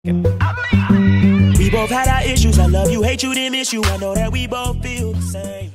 We both had our issues. I love you, hate you, then miss you. I know that we both feel the same.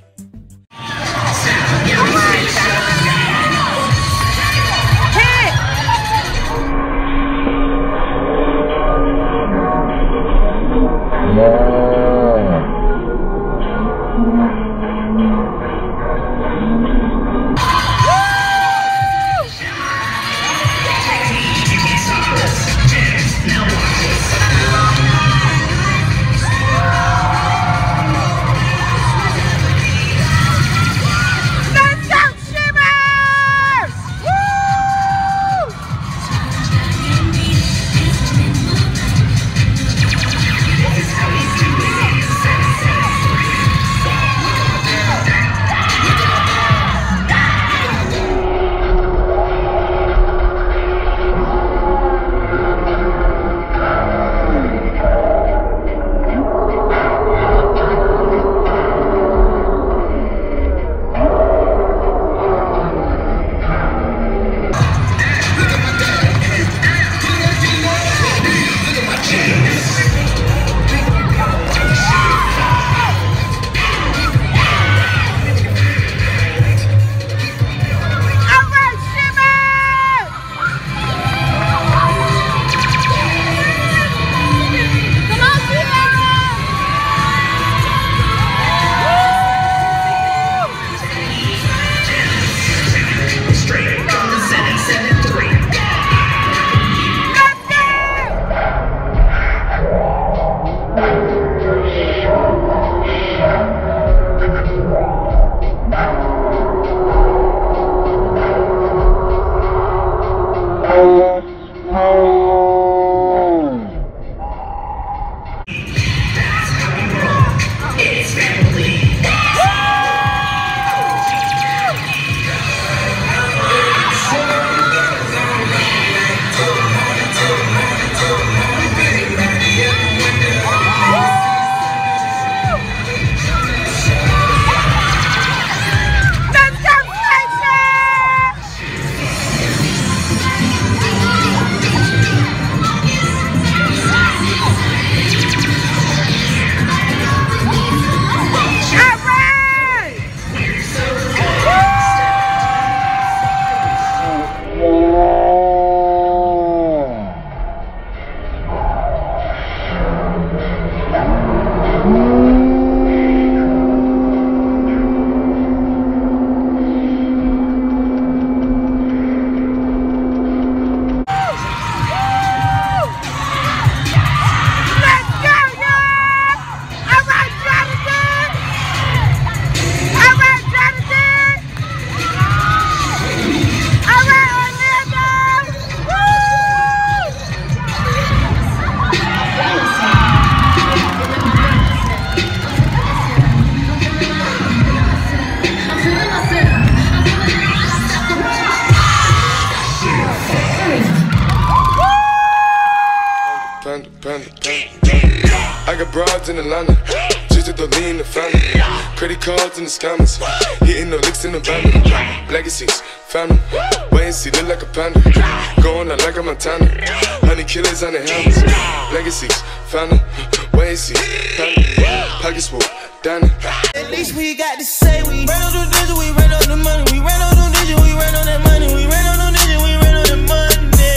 I got broads in Atlanta, just to the lean the family. Credit cards in the scammers, hitting the licks in the van. Legacies, family, wait and see, look like a panda. Going out like a Montana, honey killers on the helmets. Legacies, family, wait and see, family. Pockets full, Danny. At least we got to say we ran on the digit, we ran on the money, we ran on the digit, we ran on that money, we ran on the digit, we ran on the money.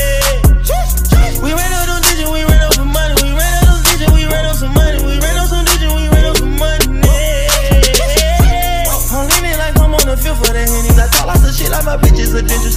We ran on the digit, we ran on some money, we ran on the digit, we ran on some money, we ran on some digit, we ran on some money. I'm leaning like I'm on the field for the Hennies. I talk lots of shit like my bitches are dangerous.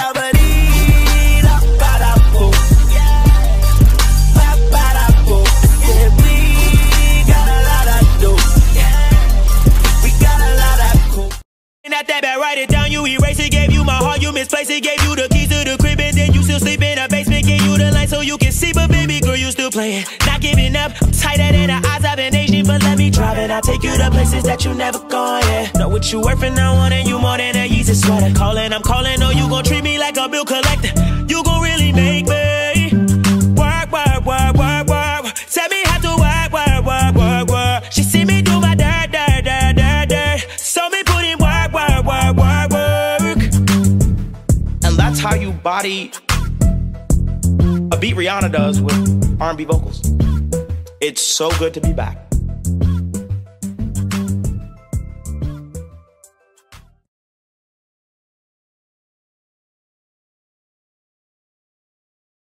Write it down, you erase it, gave you my heart, you misplaced it, gave you the keys to the crib, and then you still sleep in the basement, gave you the light so you can see, but baby girl, you still playing, not giving up, I'm tighter than the eyes of an Asian, but let me drive it, I'll take you to places that you never gone, yeah, know what you worth and I want, and you more than a Yeezy sweater, calling, I'm calling, no, you gon' treat me like a bill collector, you gon' really make me, work, work, work, work, work, tell me how to work, work, work, work, work, she see me do my dirt, dirt, dirt, dirt, dirt, so me put in work, work, work, work, work, and that's how you body a beat Rihanna does with R&B vocals. It's so good to be back.